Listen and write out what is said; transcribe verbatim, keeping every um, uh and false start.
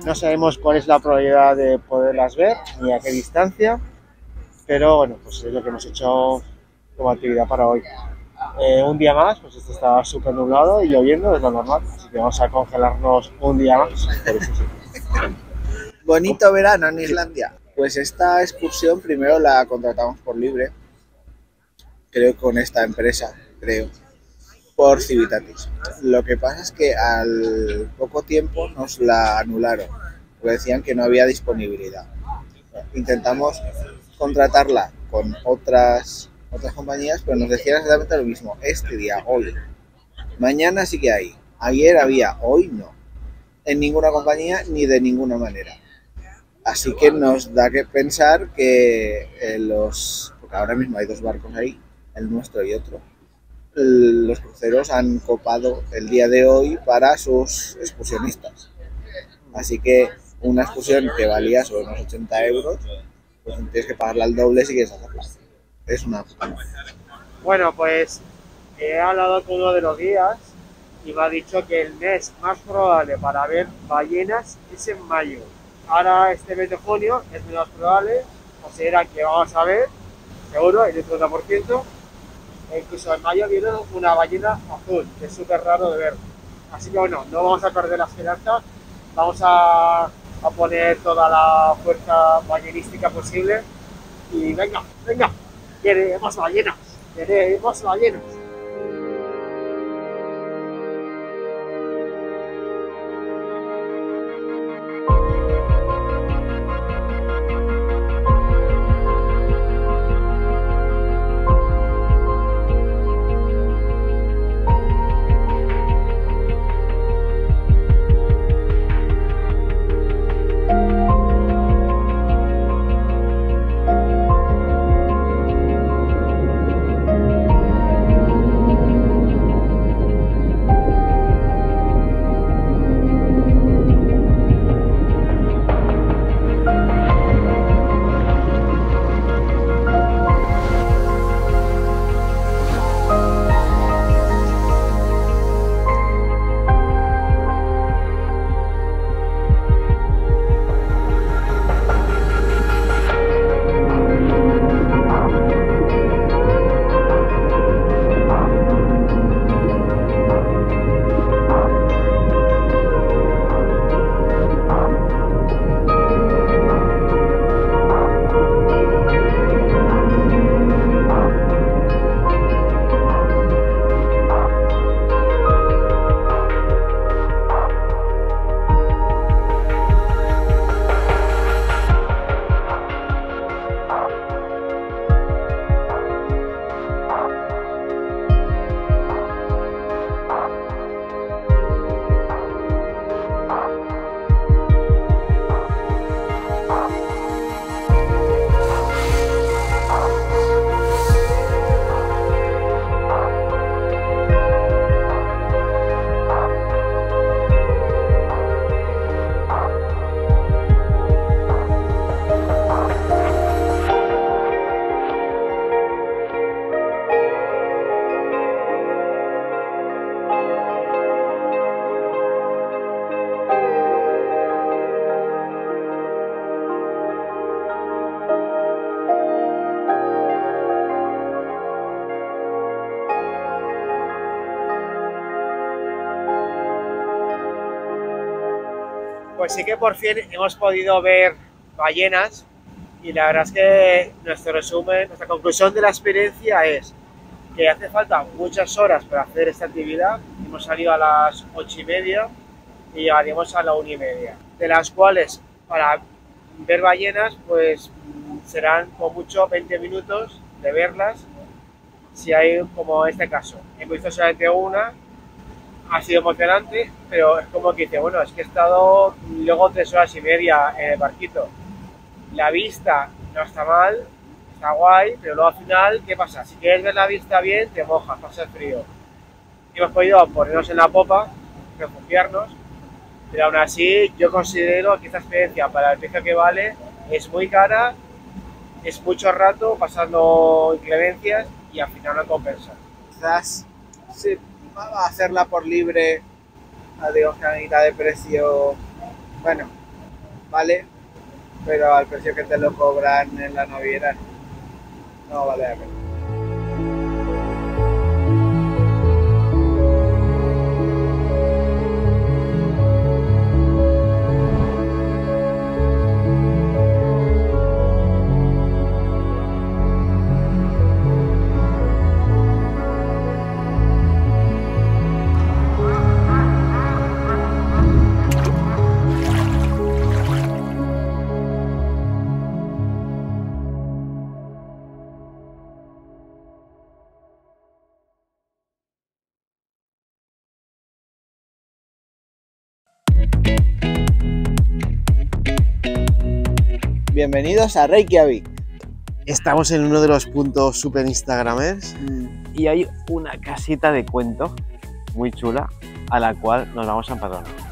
No sabemos cuál es la probabilidad de poderlas ver ni a qué distancia, pero bueno, pues es lo que hemos hecho como actividad para hoy. Eh, un día más, pues esto está súper nublado y lloviendo, es lo normal, así que vamos a congelarnos un día más. Por eso sí. Bonito verano en Islandia. Pues esta excursión primero la contratamos por libre, creo con esta empresa, creo, por Civitatis. Lo que pasa es que al poco tiempo nos la anularon, porque decían que no había disponibilidad. Intentamos contratarla con otras, otras compañías, pero nos decían exactamente lo mismo. Este día, hoy, mañana sí que hay. Ayer había, hoy no. En ninguna compañía ni de ninguna manera. Así que nos da que pensar que eh, los... Porque ahora mismo hay dos barcos ahí, el nuestro y otro. Los cruceros han copado el día de hoy para sus excursionistas. Así que una excursión que valía sobre unos ochenta euros, pues tienes que pagarla al doble si quieres hacerla. Es una puta. Bueno, pues he hablado con uno de los guías y me ha dicho que el mes más probable para ver ballenas es en mayo. Ahora este mes de junio es menos probable, considera que vamos a ver, seguro, el cincuenta por ciento. E incluso en mayo viene una ballena azul, que es súper raro de ver. Así que bueno, no vamos a perder la esperanza, vamos a, a poner toda la fuerza ballenística posible y venga, venga, queremos ballenas, queremos ballenas. Pues sí que por fin hemos podido ver ballenas y la verdad es que nuestro resumen, nuestra conclusión de la experiencia es que hace falta muchas horas para hacer esta actividad. Hemos salido a las ocho y media y llegaríamos a la una y media, de las cuales para ver ballenas pues serán con mucho veinte minutos de verlas, si hay como este caso. Hemos visto solamente una. Ha sido emocionante, pero es como que dice, bueno, es que he estado luego tres horas y media en el barquito. La vista no está mal, está guay, pero luego al final, ¿qué pasa? Si quieres ver la vista bien, te mojas, pasa el frío. Y hemos podido ponernos en la popa, refugiarnos, pero aún así yo considero que esta experiencia para el precio que vale es muy cara, es mucho rato pasando inclemencias y al final no compensa. Quizás sí, hacerla por libre, digamos que a mitad de precio, bueno, vale, pero al precio que te lo cobran en la naviera no vale la pena. Bienvenidos a Reykjavik. Estamos en uno de los puntos super instagramers Mm, y hay una casita de cuento muy chula a la cual nos vamos a empadronar.